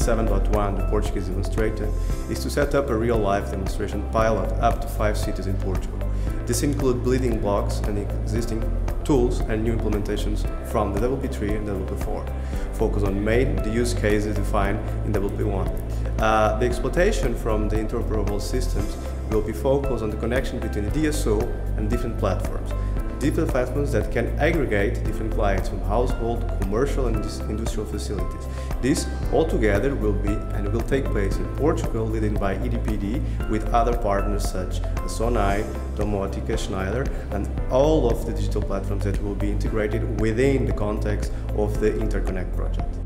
7.1, the Portuguese demonstrator, is to set up a real-life demonstration pilot up to 5 cities in Portugal. This includes building blocks and existing tools and new implementations from the WP3 and WP4. Focus on the use cases defined in WP1. The exploitation from the interoperable systems will be focused on the connection between the DSO and different platforms. Different platforms that can aggregate different clients from household, commercial and industrial facilities. This altogether will take place in Portugal, led by EDPD, with other partners such as Sonai, Domotica, Schneider, and all of the digital platforms that will be integrated within the context of the InterConnect project.